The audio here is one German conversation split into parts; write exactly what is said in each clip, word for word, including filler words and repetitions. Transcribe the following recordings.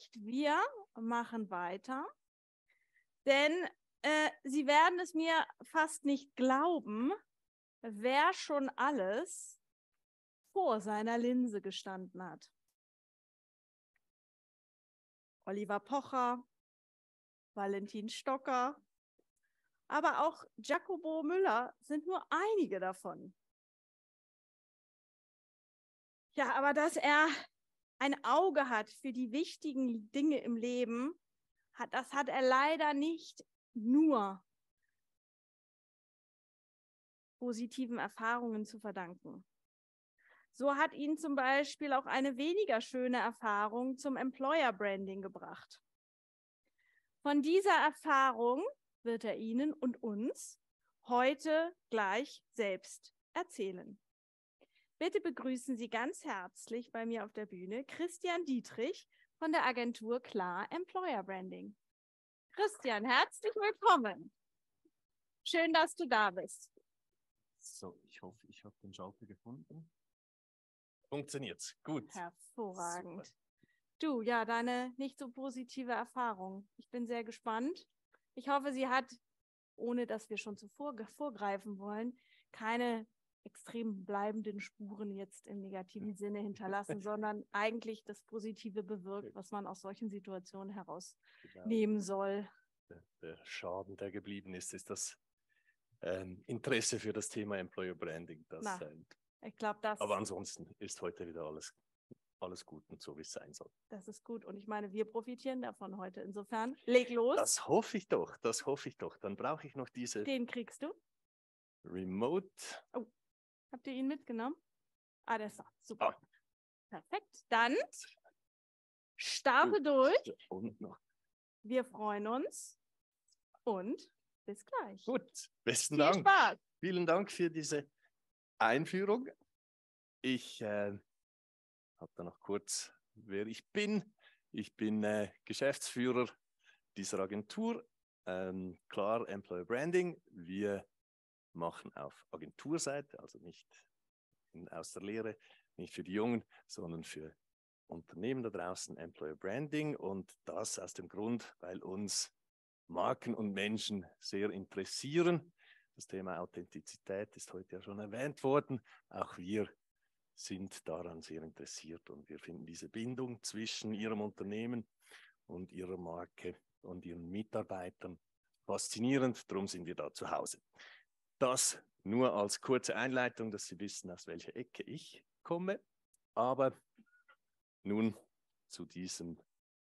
nicht. Wir machen weiter, denn äh, Sie werden es mir fast nicht glauben, wer schon alles vor seiner Linse gestanden hat. Oliver Pocher, Valentin Stocker, aber auch Jacobo Müller sind nur einige davon. Ja, aber dass er ein Auge hat für die wichtigen Dinge im Leben, hat, das hat er leider nicht nur positiven Erfahrungen zu verdanken. So hat ihn zum Beispiel auch eine weniger schöne Erfahrung zum Employer Branding gebracht. Von dieser Erfahrung wird er Ihnen und uns heute gleich selbst erzählen. Bitte begrüßen Sie ganz herzlich bei mir auf der Bühne Christian Dietrich von der Agentur Klar Employer Branding. Christian, herzlich willkommen. Schön, dass du da bist. So, ich hoffe, ich habe den Schalter gefunden. Funktioniert's? Gut. Hervorragend. Super. Du, ja, deine nicht so positive Erfahrung. Ich bin sehr gespannt. Ich hoffe, sie hat, ohne dass wir schon zuvor vorgreifen wollen, keine extrem bleibenden Spuren jetzt im negativen Sinne hinterlassen, sondern eigentlich das Positive bewirkt, was man aus solchen Situationen herausnehmen Genau. soll. Der, der Schaden, der geblieben ist, ist das ähm, Interesse für das Thema Employer Branding. Das, Na, ähm, ich glaube, das, aber ansonsten ist heute wieder alles, alles gut und so, wie es sein soll. das ist gut. Und ich meine, wir profitieren davon heute. Insofern, leg los. Das hoffe ich doch, das hoffe ich doch. Dann brauche ich noch diese Den kriegst du. Remote. Oh, habt ihr ihn mitgenommen? Ah, der ist da. Super. Ah. Perfekt. Dann starte durch. Und noch. Wir freuen uns und bis gleich. Gut, besten Viel Dank. Spaß. Vielen Dank für diese Einführung. Ich äh, habe da noch kurz, wer ich bin. Ich bin äh, Geschäftsführer dieser Agentur, ähm, Klar Employer Branding. Wir machen auf Agenturseite, also nicht in, aus der Lehre, nicht für die Jungen, sondern für Unternehmen da draußen Employer Branding. Und das aus dem Grund, weil uns Marken und Menschen sehr interessieren. Das Thema Authentizität ist heute ja schon erwähnt worden. Auch wir sind daran sehr interessiert und wir finden diese Bindung zwischen Ihrem Unternehmen und Ihrer Marke und Ihren Mitarbeitern faszinierend. Darum sind wir da zu Hause. Das nur als kurze Einleitung, dass Sie wissen, aus welcher Ecke ich komme. Aber nun zu diesem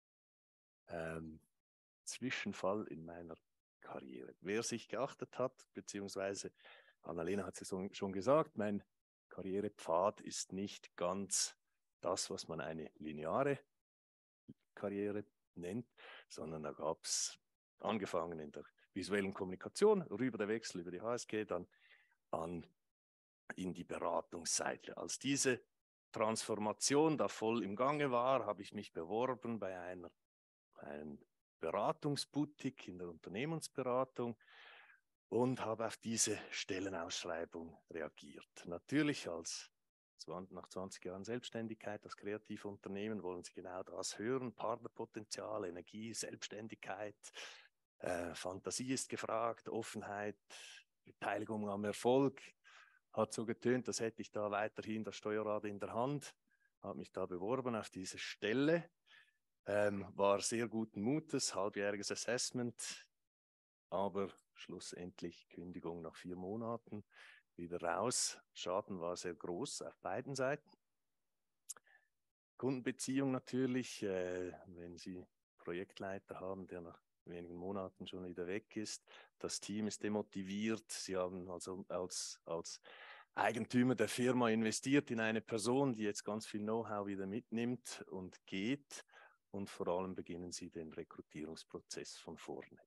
ähm, Zwischenfall in meiner Karriere. Wer sich geachtet hat, beziehungsweise Annalena hat es schon gesagt, mein Karrierepfad ist nicht ganz das, was man eine lineare Karriere nennt, sondern da gab es angefangen in der visuellen Kommunikation, rüber der Wechsel über die H S G, dann an in die Beratungsseite. Als diese Transformation da voll im Gange war, habe ich mich beworben bei einer, einem Beratungsboutique in der Unternehmensberatung und habe auf diese Stellenausschreibung reagiert. Natürlich als nach zwanzig Jahren Selbstständigkeit als kreativer Unternehmen wollen Sie genau das hören: Partnerpotenzial, Energie, Selbstständigkeit, äh, Fantasie ist gefragt, Offenheit, Beteiligung am Erfolg. Hat so getönt, als hätte ich da weiterhin das Steuerrad in der Hand, habe mich da beworben auf diese Stelle, ähm, war sehr guten Mutes, halbjähriges Assessment, aber schlussendlich Kündigung nach vier Monaten, wieder raus. Schaden war sehr groß auf beiden Seiten. Kundenbeziehung natürlich, äh, wenn Sie Projektleiter haben, der nach wenigen Monaten schon wieder weg ist. Das Team ist demotiviert. Sie haben also als, als Eigentümer der Firma investiert in eine Person, die jetzt ganz viel Know-how wieder mitnimmt und geht. Und vor allem beginnen Sie den Rekrutierungsprozess von vorne.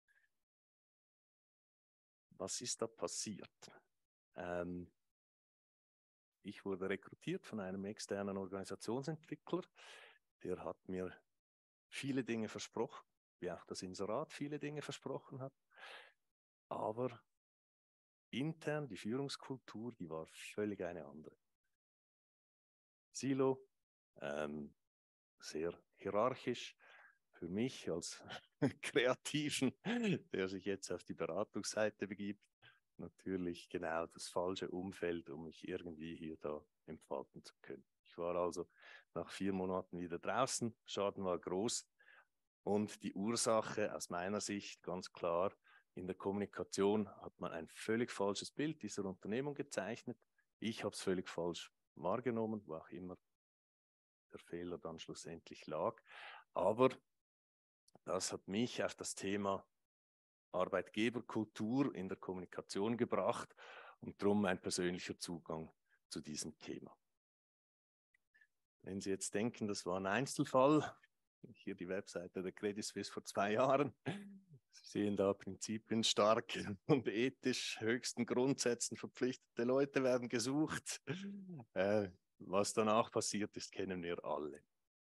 Was ist da passiert? Ähm, ich wurde rekrutiert von einem externen Organisationsentwickler. Der hat mir viele Dinge versprochen, wie auch das Inserat viele Dinge versprochen hat. Aber intern, die Führungskultur, die war völlig eine andere. Silo, ähm, sehr hierarchisch. Für mich als Kreativen, der sich jetzt auf die Beratungsseite begibt, natürlich genau das falsche Umfeld, um mich irgendwie hier da entfalten zu können. Ich war also nach vier Monaten wieder draußen, Schaden war groß und die Ursache aus meiner Sicht ganz klar: in der Kommunikation hat man ein völlig falsches Bild dieser Unternehmung gezeichnet. Ich habe es völlig falsch wahrgenommen, wo auch immer der Fehler dann schlussendlich lag. Aber das hat mich auf das Thema Arbeitgeberkultur in der Kommunikation gebracht und darum mein persönlicher Zugang zu diesem Thema. Wenn Sie jetzt denken, das war ein Einzelfall, hier die Webseite der Credit Suisse vor zwei Jahren, Sie sehen da Prinzipien stark und ethisch, höchsten Grundsätzen verpflichtete Leute werden gesucht. Äh, was danach passiert ist, kennen wir alle.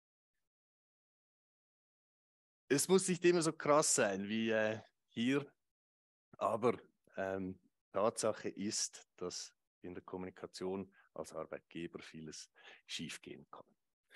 Es muss nicht immer so krass sein wie äh, hier, aber ähm, Tatsache ist, dass in der Kommunikation als Arbeitgeber vieles schiefgehen kann.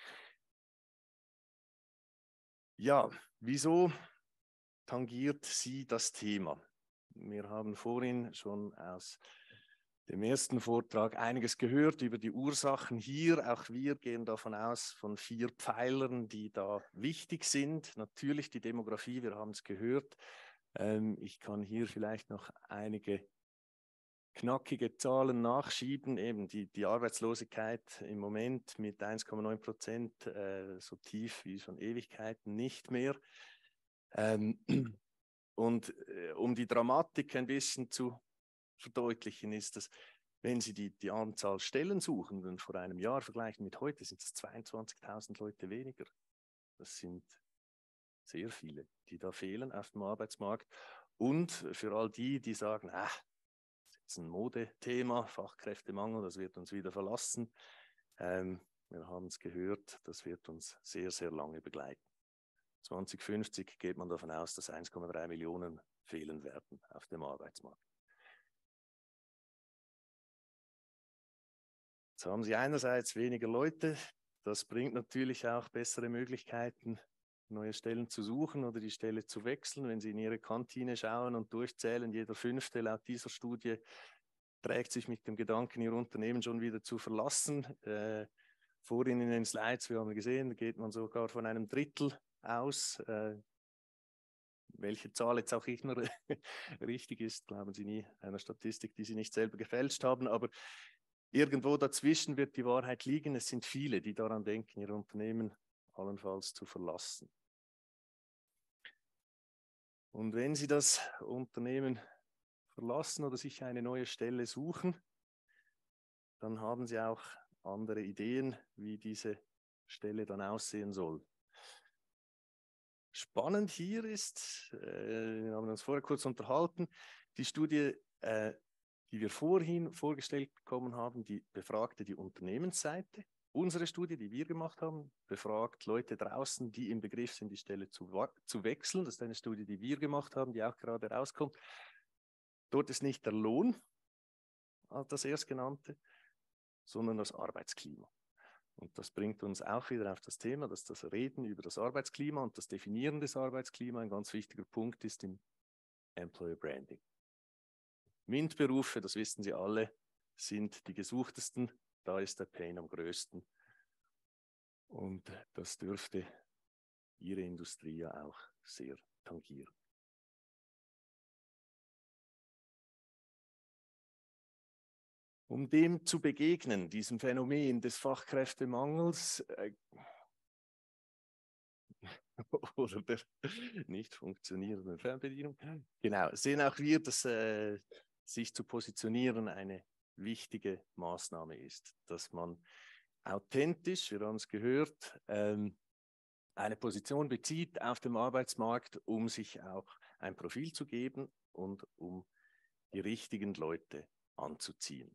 Ja, wieso tangiert sie das Thema? Wir haben vorhin schon aus dem ersten Vortrag einiges gehört über die Ursachen hier. Auch wir gehen davon aus, von vier Pfeilern, die da wichtig sind. Natürlich die Demografie, wir haben es gehört. Ähm, ich kann hier vielleicht noch einige knackige Zahlen nachschieben. Eben die, die Arbeitslosigkeit im Moment mit eins Komma neun Prozent, äh, so tief wie schon Ewigkeiten nicht mehr. Ähm, und äh, um die Dramatik ein bisschen zu verdeutlichen, ist es, wenn Sie die, die Anzahl Stellensuchenden vor einem Jahr vergleichen mit heute, sind es zweiundzwanzigtausend Leute weniger. Das sind sehr viele, die da fehlen auf dem Arbeitsmarkt. Und für all die, die sagen, ah, das ist ein Modethema, Fachkräftemangel, das wird uns wieder verlassen. Ähm, wir haben es gehört, das wird uns sehr, sehr lange begleiten. zwanzig fünfzig geht man davon aus, dass eins Komma drei Millionen fehlen werden auf dem Arbeitsmarkt. Jetzt haben Sie einerseits weniger Leute, das bringt natürlich auch bessere Möglichkeiten, neue Stellen zu suchen oder die Stelle zu wechseln. Wenn Sie in Ihre Kantine schauen und durchzählen, jeder Fünfte laut dieser Studie trägt sich mit dem Gedanken, Ihr Unternehmen schon wieder zu verlassen. Äh, vorhin in den Slides, wir haben gesehen, geht man sogar von einem Drittel aus. Äh, welche Zahl jetzt auch immer richtig ist, glauben Sie nie einer Statistik, die Sie nicht selber gefälscht haben, aber irgendwo dazwischen wird die Wahrheit liegen. Es sind viele, die daran denken, ihr Unternehmen allenfalls zu verlassen. Und wenn Sie das Unternehmen verlassen oder sich eine neue Stelle suchen, dann haben Sie auch andere Ideen, wie diese Stelle dann aussehen soll. Spannend hier ist, äh, wir haben uns vorher kurz unterhalten, die Studie, äh, die wir vorhin vorgestellt bekommen haben, die befragte die Unternehmensseite. Unsere Studie, die wir gemacht haben, befragt Leute draußen, die im Begriff sind, die Stelle zu, zu wechseln. Das ist eine Studie, die wir gemacht haben, die auch gerade rauskommt. Dort ist nicht der Lohn das Erstgenannte, sondern das Arbeitsklima. Und das bringt uns auch wieder auf das Thema, dass das Reden über das Arbeitsklima und das Definieren des Arbeitsklimas ein ganz wichtiger Punkt ist im Employer Branding. MINT-Berufe, das wissen Sie alle, sind die gesuchtesten. Da ist der Pain am größten. Und das dürfte Ihre Industrie ja auch sehr tangieren. Um dem zu begegnen, diesem Phänomen des Fachkräftemangels äh, oder der nicht funktionierenden Fernbedienung, genau, sehen auch wir, dass äh, sich zu positionieren eine wichtige Maßnahme ist, dass man authentisch, wir haben es gehört, ähm, eine Position bezieht auf dem Arbeitsmarkt, um sich auch ein Profil zu geben und um die richtigen Leute anzuziehen.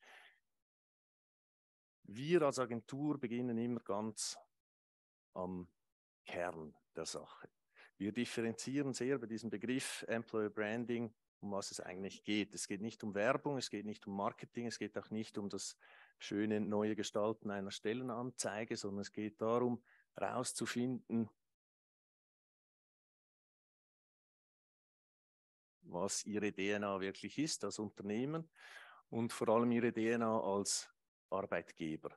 Wir als Agentur beginnen immer ganz am Kern der Sache. Wir differenzieren sehr bei diesem Begriff Employer Branding, um was es eigentlich geht. Es geht nicht um Werbung, es geht nicht um Marketing, es geht auch nicht um das schöne neue Gestalten einer Stellenanzeige, sondern es geht darum, herauszufinden, was ihre D N A wirklich ist als Unternehmen und vor allem ihre D N A als Arbeitgeber.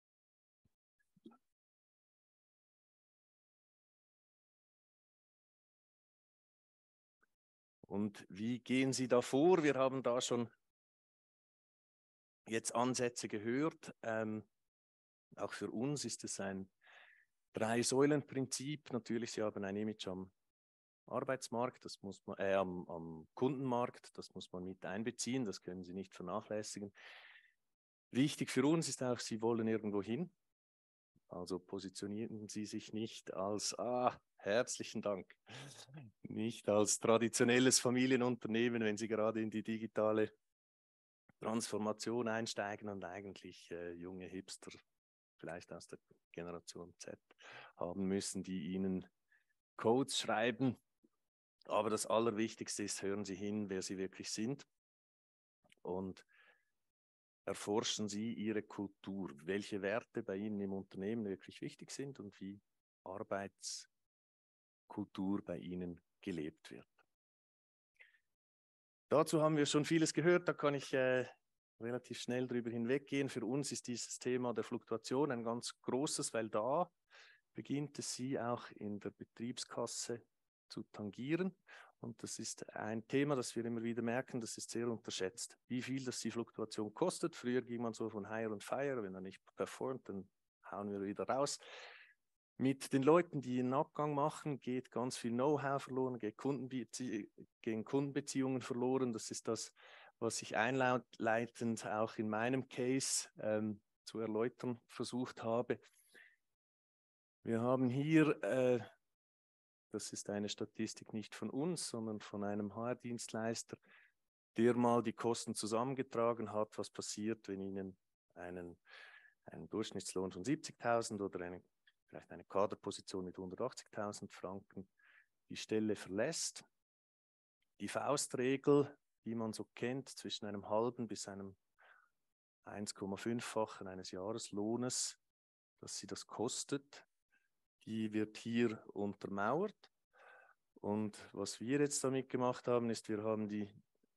Und wie gehen Sie da vor? Wir haben da schon jetzt Ansätze gehört. Ähm, auch für uns ist es ein Drei-Säulen-Prinzip. Natürlich, Sie haben ein Image am Arbeitsmarkt, das muss man, äh, am, am Kundenmarkt, das muss man mit einbeziehen, das können Sie nicht vernachlässigen. Wichtig für uns ist auch, Sie wollen irgendwo hin. Also positionieren Sie sich nicht als, ah, herzlichen Dank, nicht als traditionelles Familienunternehmen, wenn Sie gerade in die digitale Transformation einsteigen und eigentlich äh, junge Hipster, vielleicht aus der Generation Z, haben müssen, die Ihnen Codes schreiben. Aber das Allerwichtigste ist, hören Sie hin, wer Sie wirklich sind und erforschen Sie Ihre Kultur, welche Werte bei Ihnen im Unternehmen wirklich wichtig sind und wie Arbeitskultur bei Ihnen gelebt wird. Dazu haben wir schon vieles gehört, da kann ich äh, relativ schnell drüber hinweggehen. Für uns ist dieses Thema der Fluktuation ein ganz großes, weil da beginnt es Sie auch in der Betriebskasse zu tangieren. Und das ist ein Thema, das wir immer wieder merken, das ist sehr unterschätzt. Wie viel das die Fluktuation kostet. Früher ging man so von Hire und Fire, wenn er nicht performt, dann hauen wir wieder raus. Mit den Leuten, die einen Abgang machen, geht ganz viel Know-how verloren, geht Kundenbezie- gehen Kundenbeziehungen verloren. Das ist das, was ich einleitend auch in meinem Case ähm, zu erläutern versucht habe. Wir haben hier, äh, das ist eine Statistik nicht von uns, sondern von einem H R-Dienstleister, der mal die Kosten zusammengetragen hat, was passiert, wenn Ihnen einen, einen Durchschnittslohn von siebzigtausend oder eine, vielleicht eine Kaderposition mit hundertachtzigtausend Franken die Stelle verlässt. Die Faustregel, die man so kennt, zwischen einem halben bis einem eins Komma fünf-fachen eines Jahreslohnes, dass sie das kostet, die wird hier untermauert. Und was wir jetzt damit gemacht haben, ist, wir haben die,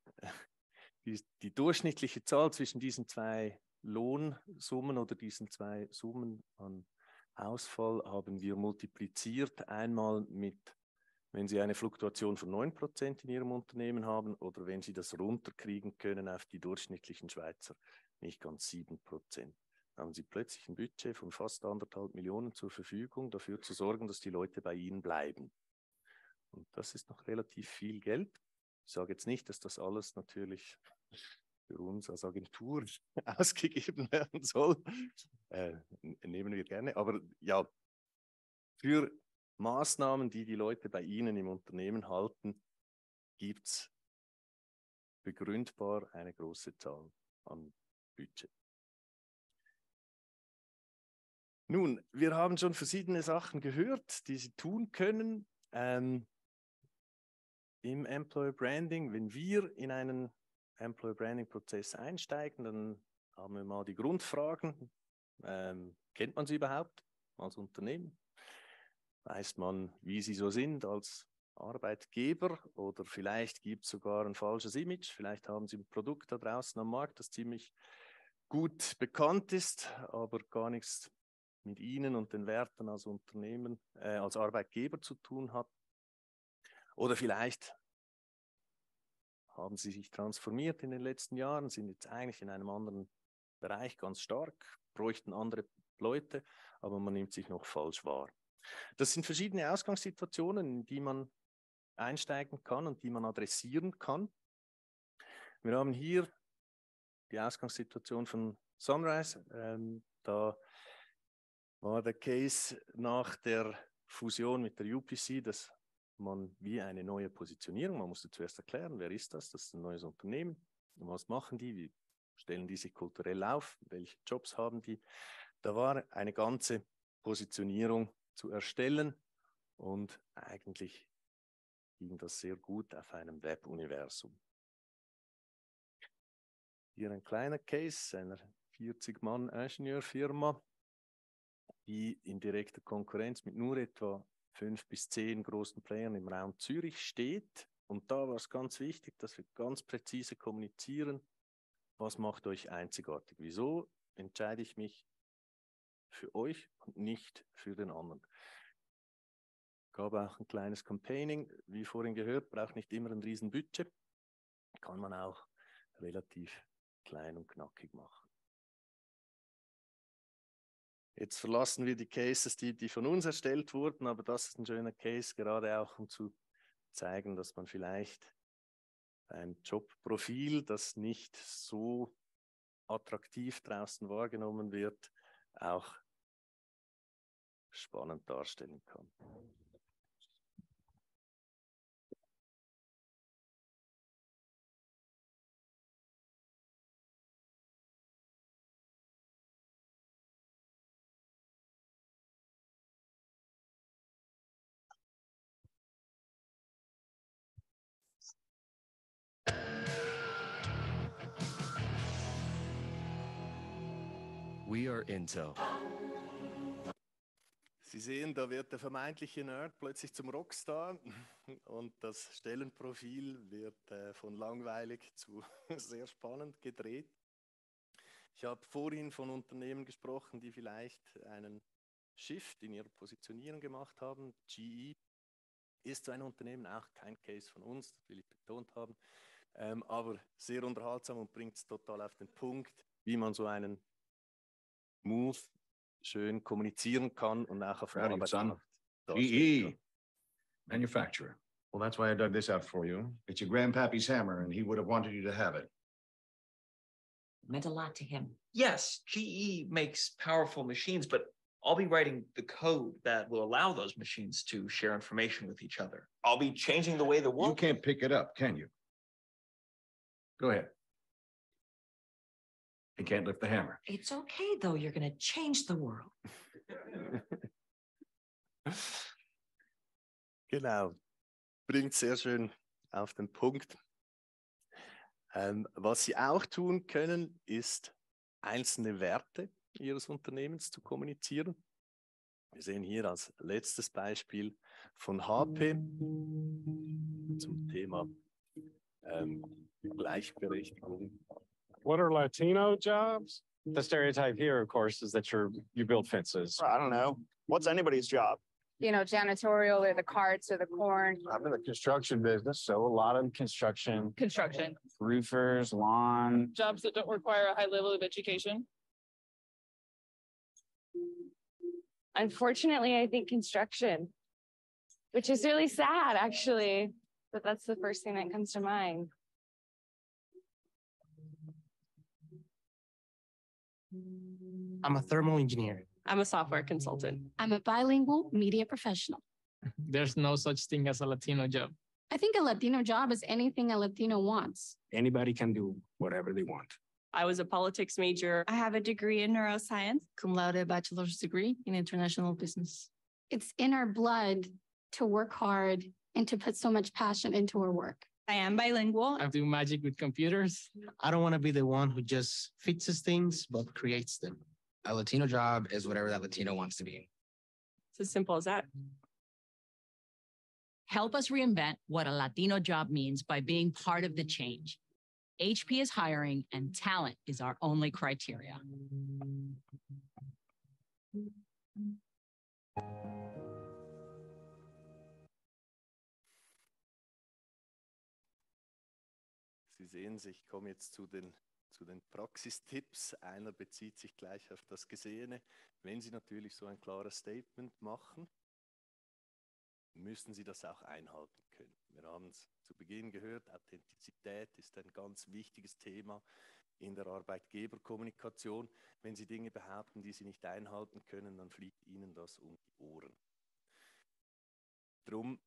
die, die durchschnittliche Zahl zwischen diesen zwei Lohnsummen oder diesen zwei Summen an Ausfall haben wir multipliziert, einmal mit, wenn Sie eine Fluktuation von neun Prozent in Ihrem Unternehmen haben oder wenn Sie das runterkriegen können auf die durchschnittlichen Schweizer, nicht ganz sieben Prozent. Dann haben Sie plötzlich ein Budget von fast anderthalb Millionen zur Verfügung, dafür zu sorgen, dass die Leute bei Ihnen bleiben. Und das ist noch relativ viel Geld. Ich sage jetzt nicht, dass das alles natürlich für uns als Agentur ausgegeben werden soll. Äh, nehmen wir gerne. Aber ja, für Maßnahmen, die die Leute bei Ihnen im Unternehmen halten, gibt es begründbar eine große Zahl an Budget. Nun, wir haben schon verschiedene Sachen gehört, die Sie tun können. Ähm, Im Employer Branding, wenn wir in einen Employer Branding Prozess einsteigen, dann haben wir mal die Grundfragen. Ähm, kennt man sie überhaupt als Unternehmen? Weiß man, wie sie so sind als Arbeitgeber oder vielleicht gibt es sogar ein falsches Image. Vielleicht haben sie ein Produkt da draußen am Markt, das ziemlich gut bekannt ist, aber gar nichts mit Ihnen und den Werten als Unternehmen, äh, als Arbeitgeber zu tun hat. Oder vielleicht haben Sie sich transformiert in den letzten Jahren, sind jetzt eigentlich in einem anderen Bereich ganz stark, bräuchten andere Leute, aber man nimmt sich noch falsch wahr. Das sind verschiedene Ausgangssituationen, in die man einsteigen kann und die man adressieren kann. Wir haben hier die Ausgangssituation von Sunrise. Ähm, da war der Case nach der Fusion mit der U P C, dass man wie eine neue Positionierung, man musste zuerst erklären, wer ist das, das ist ein neues Unternehmen, und was machen die, wie stellen die sich kulturell auf, welche Jobs haben die. Da war eine ganze Positionierung zu erstellen und eigentlich ging das sehr gut auf einem Webuniversum. Hier ein kleiner Case einer vierzig Mann Ingenieurfirma, die in direkter Konkurrenz mit nur etwa fünf bis zehn großen Playern im Raum Zürich steht. Und da war es ganz wichtig, dass wir ganz präzise kommunizieren, was macht euch einzigartig. Wieso entscheide ich mich für euch und nicht für den anderen. Gab auch ein kleines Campaigning, wie vorhin gehört, braucht nicht immer ein Riesenbudget, kann man auch relativ klein und knackig machen. Jetzt verlassen wir die Cases, die, die von uns erstellt wurden, aber das ist ein schöner Case, gerade auch um zu zeigen, dass man vielleicht ein Jobprofil, das nicht so attraktiv draußen wahrgenommen wird, auch spannend darstellen kann. We are Intel. Sie sehen, da wird der vermeintliche Nerd plötzlich zum Rockstar und das Stellenprofil wird äh, von langweilig zu sehr spannend gedreht. Ich habe vorhin von Unternehmen gesprochen, die vielleicht einen Shift in ihrer Positionierung gemacht haben. G E ist so ein Unternehmen, auch kein Case von uns, das will ich betont haben, ähm, aber sehr unterhaltsam und bringt es total auf den Punkt, wie man so einen Move schön kommunizieren kann und auch auf dem Arbeitsmarkt. G E, manufacturer. Well, that's why I dug this out for you. It's your grandpappy's hammer, and he would have wanted you to have it. Meant a lot to him. Yes, G E makes powerful machines, but I'll be writing the code that will allow those machines to share information with each other. I'll be changing the way the world. You can't pick it up, can you? Go ahead. You can't lift the hammer. It's okay, though. You're going to change the world. Genau, bringt sehr schön auf den Punkt. Ähm, was Sie auch tun können, ist einzelne Werte Ihres Unternehmens zu kommunizieren. Wir sehen hier als letztes Beispiel von H P zum Thema ähm, Gleichberechtigung. What are Latino jobs? The stereotype here, of course, is that you're you build fences. I don't know. What's anybody's job? You know, janitorial or the carts or the corn. I'm in the construction business, so a lot of construction. Construction. Roofers, lawn. Jobs that don't require a high level of education. Unfortunately, I think construction, which is really sad, actually, but that's the first thing that comes to mind. I'm a thermal engineer. I'm a software consultant. I'm a bilingual media professional. There's no such thing as a Latino job. I think a Latino job is anything a Latino wants. Anybody can do whatever they want. I was a politics major. I have a degree in neuroscience. Cum laude bachelor's degree in international business. It's in our blood to work hard and to put so much passion into our work. I am bilingual. I do magic with computers. I don't want to be the one who just fixes things, but creates them. A Latino job is whatever that Latino wants to be. It's as simple as that. Help us reinvent what a Latino job means by being part of the change. H P is hiring and talent is our only criteria. Sie sehen, ich komme jetzt zu den, zu den Praxistipps. Einer bezieht sich gleich auf das Gesehene. Wenn Sie natürlich so ein klares Statement machen, müssen Sie das auch einhalten können. Wir haben es zu Beginn gehört, Authentizität ist ein ganz wichtiges Thema in der Arbeitgeberkommunikation. Wenn Sie Dinge behaupten, die Sie nicht einhalten können, dann fliegt Ihnen das um die Ohren. Drum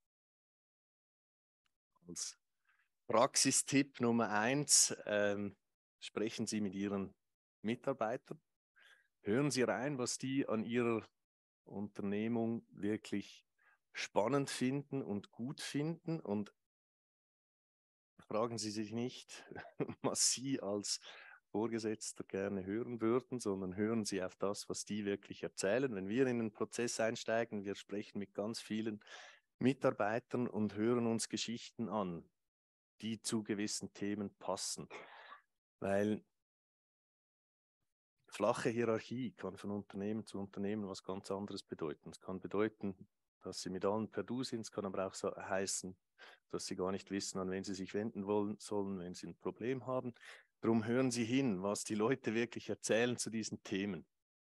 als Praxistipp Nummer eins, ähm, sprechen Sie mit Ihren Mitarbeitern. Hören Sie rein, was die an Ihrer Unternehmung wirklich spannend finden und gut finden, und fragen Sie sich nicht, was Sie als Vorgesetzter gerne hören würden, sondern hören Sie auf das, was die wirklich erzählen. Wenn wir in einen Prozess einsteigen, wir sprechen mit ganz vielen Mitarbeitern und hören uns Geschichten an, die zu gewissen Themen passen. Weil flache Hierarchie kann von Unternehmen zu Unternehmen was ganz anderes bedeuten. Es kann bedeuten, dass sie mit allen per Du sind, es kann aber auch so heißen, dass sie gar nicht wissen, an wen sie sich wenden wollen sollen, wenn sie ein Problem haben. Darum hören Sie hin, was die Leute wirklich erzählen zu diesen Themen.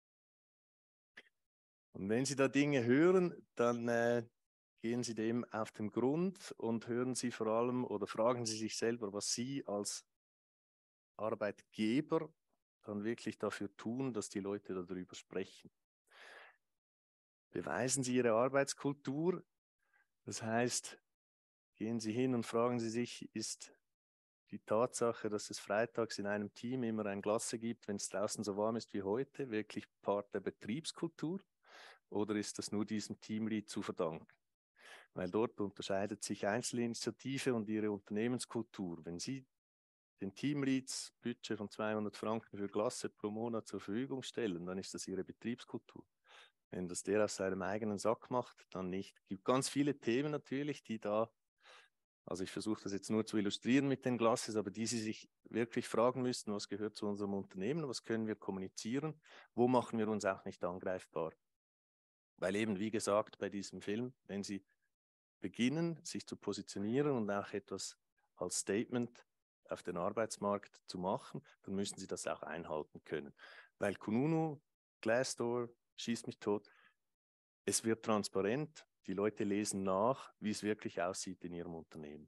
Und wenn Sie da Dinge hören, dann äh, gehen Sie dem auf den Grund und hören Sie vor allem oder fragen Sie sich selber, was Sie als Arbeitgeber dann wirklich dafür tun, dass die Leute darüber sprechen. Beweisen Sie Ihre Arbeitskultur. Das heißt, gehen Sie hin und fragen Sie sich, ist die Tatsache, dass es freitags in einem Team immer ein Glasse gibt, wenn es draußen so warm ist wie heute, wirklich Part der Betriebskultur? Oder ist das nur diesem Teamlead zu verdanken? Weil dort unterscheidet sich Einzelinitiative und ihre Unternehmenskultur. Wenn Sie den Teamleads Budget von zweihundert Franken für Glasse pro Monat zur Verfügung stellen, dann ist das Ihre Betriebskultur. Wenn das der aus seinem eigenen Sack macht, dann nicht. Es gibt ganz viele Themen natürlich, die da, also ich versuche das jetzt nur zu illustrieren mit den Glasses, aber die Sie sich wirklich fragen müssten, was gehört zu unserem Unternehmen, was können wir kommunizieren, wo machen wir uns auch nicht angreifbar. Weil eben, wie gesagt, bei diesem Film, wenn Sie beginnen, sich zu positionieren und auch etwas als Statement auf den Arbeitsmarkt zu machen, dann müssen Sie das auch einhalten können. Weil Kununu, Glassdoor, schießt mich tot, es wird transparent, die Leute lesen nach, wie es wirklich aussieht in ihrem Unternehmen.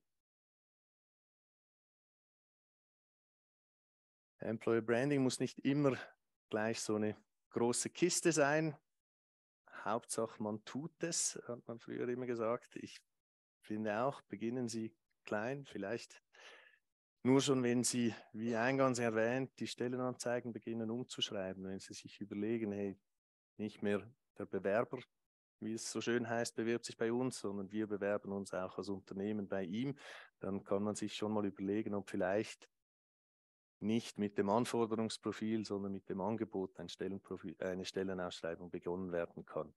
Employer Branding muss nicht immer gleich so eine große Kiste sein. Hauptsache, man tut es, hat man früher immer gesagt. Ich finde auch, beginnen Sie klein, vielleicht nur schon, wenn Sie, wie eingangs erwähnt, die Stellenanzeigen beginnen umzuschreiben, wenn Sie sich überlegen, hey, nicht mehr der Bewerber, wie es so schön heißt, bewirbt sich bei uns, sondern wir bewerben uns auch als Unternehmen bei ihm, dann kann man sich schon mal überlegen, ob vielleicht nicht mit dem Anforderungsprofil, sondern mit dem Angebot ein Stellenprofil, eine Stellenausschreibung begonnen werden kann.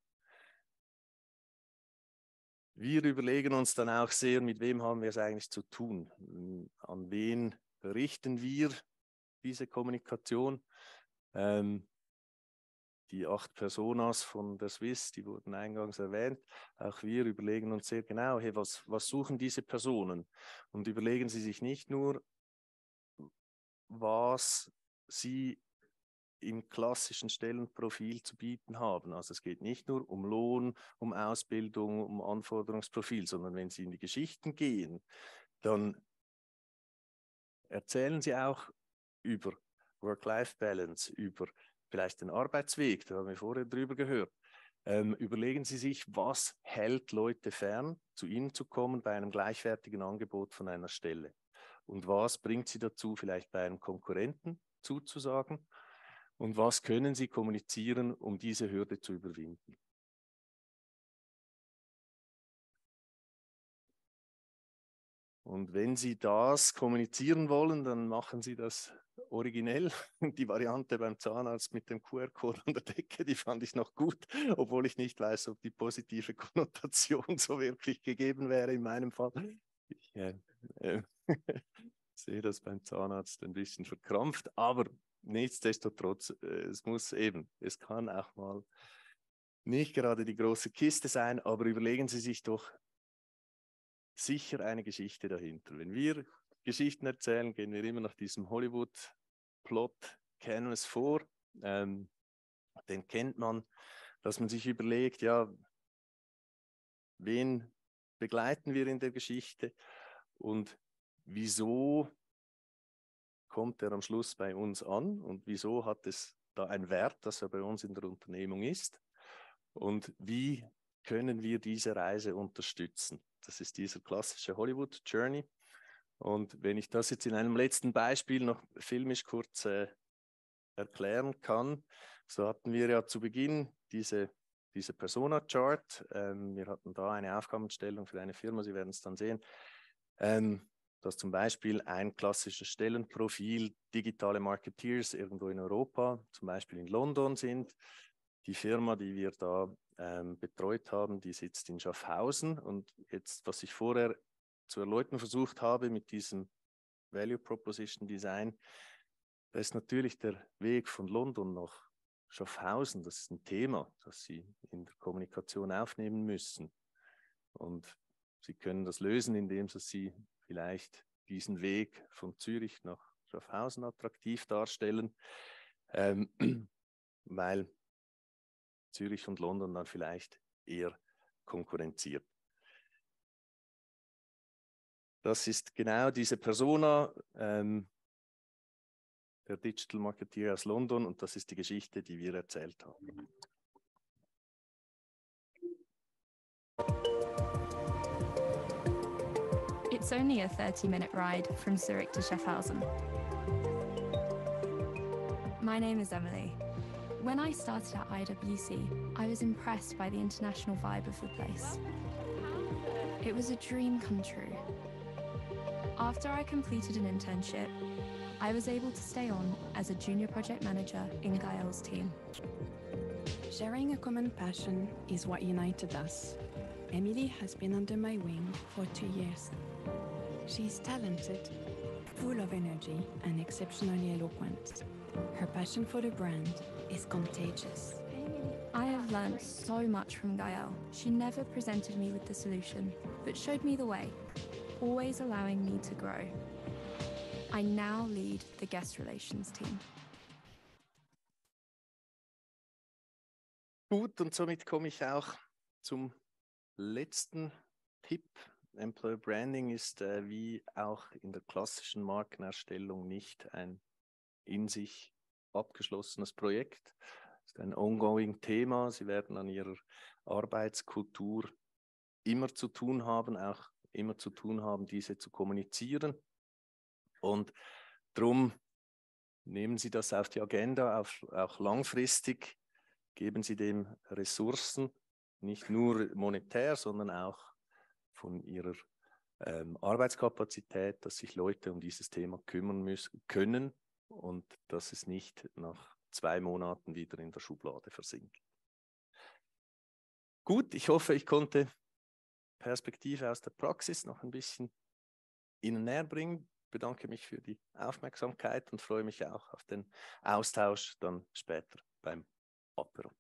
Wir überlegen uns dann auch sehr, mit wem haben wir es eigentlich zu tun, an wen richten wir diese Kommunikation. Ähm, Die acht Personas von der Swiss, die wurden eingangs erwähnt. Auch wir überlegen uns sehr genau, hey, was, was suchen diese Personen? Und überlegen Sie sich nicht nur, was sie im klassischen Stellenprofil zu bieten haben. Also es geht nicht nur um Lohn, um Ausbildung, um Anforderungsprofil, sondern wenn Sie in die Geschichten gehen, dann erzählen Sie auch über Work-Life-Balance, über vielleicht den Arbeitsweg, da haben wir vorher drüber gehört. Ähm, überlegen Sie sich, was hält Leute fern, zu Ihnen zu kommen bei einem gleichwertigen Angebot von einer Stelle? Und was bringt Sie dazu, vielleicht bei einem Konkurrenten zuzusagen? Und was können Sie kommunizieren, um diese Hürde zu überwinden? Und wenn Sie das kommunizieren wollen, dann machen Sie das originell. Die Variante beim Zahnarzt mit dem Q R-Code an der Decke, die fand ich noch gut, obwohl ich nicht weiß, ob die positive Konnotation so wirklich gegeben wäre in meinem Fall. Ich äh, äh, sehe das beim Zahnarzt ein bisschen verkrampft, aber nichtsdestotrotz, äh, es muss eben, es kann auch mal nicht gerade die große Kiste sein, aber überlegen Sie sich doch sicher eine Geschichte dahinter. Wenn wir Geschichten erzählen, gehen wir immer nach diesem Hollywood-Plot Canvas vor. Ähm, den kennt man, dass man sich überlegt, ja, wen begleiten wir in der Geschichte und wieso kommt er am Schluss bei uns an und wieso hat es da einen Wert, dass er bei uns in der Unternehmung ist und wie können wir diese Reise unterstützen. Das ist dieser klassische Hollywood Journey. Und wenn ich das jetzt in einem letzten Beispiel noch filmisch kurz äh, erklären kann, so hatten wir ja zu Beginn diese, diese Persona-Chart. Ähm, wir hatten da eine Aufgabenstellung für eine Firma, Sie werden es dann sehen. Ähm, dass zum Beispiel ein klassisches Stellenprofil digitale Marketeers irgendwo in Europa, zum Beispiel in London sind. Die Firma, die wir da ähm, betreut haben, die sitzt in Schaffhausen. Und jetzt, was ich vorher zu erläutern versucht habe mit diesem Value Proposition Design, da ist natürlich der Weg von London nach Schaffhausen, das ist ein Thema, das Sie in der Kommunikation aufnehmen müssen. Und Sie können das lösen, indem Sie vielleicht diesen Weg von Zürich nach Schaffhausen attraktiv darstellen, ähm, weil Zürich und London dann vielleicht eher konkurrenziert. Das ist genau diese Persona, ähm, der Digital Marketeer aus London, und das ist die Geschichte, die wir erzählt haben. It's only a thirty minute ride from Zurich to Schaffhausen. My name is Emily. When I started at I W C, I was impressed by the international vibe of the place. It was a dream come true. After I completed an internship, I was able to stay on as a junior project manager in Gael's team. Sharing a common passion is what united us. Emily has been under my wing for two years. She's talented, full of energy, and exceptionally eloquent. Her passion for the brand is contagious. I have learned so much from Gael. She never presented me with the solution, but showed me the way, always allowing me to grow. I now lead the guest relations team. Gut, und somit komme ich auch zum letzten Tipp. Employer Branding ist äh, wie auch in der klassischen Markenerstellung nicht ein in sich abgeschlossenes Projekt. Es ist ein ongoing Thema. Sie werden an Ihrer Arbeitskultur immer zu tun haben, auch immer zu tun haben, diese zu kommunizieren. Und darum nehmen Sie das auf die Agenda, auf, auch langfristig. Geben Sie dem Ressourcen, nicht nur monetär, sondern auch von Ihrer ähm, Arbeitskapazität, dass sich Leute um dieses Thema kümmern müssen, können und dass es nicht nach zwei Monaten wieder in der Schublade versinkt. Gut, ich hoffe, ich konnte Perspektive aus der Praxis noch ein bisschen Ihnen näher bringen. Ich bedanke mich für die Aufmerksamkeit und freue mich auch auf den Austausch dann später beim Apero.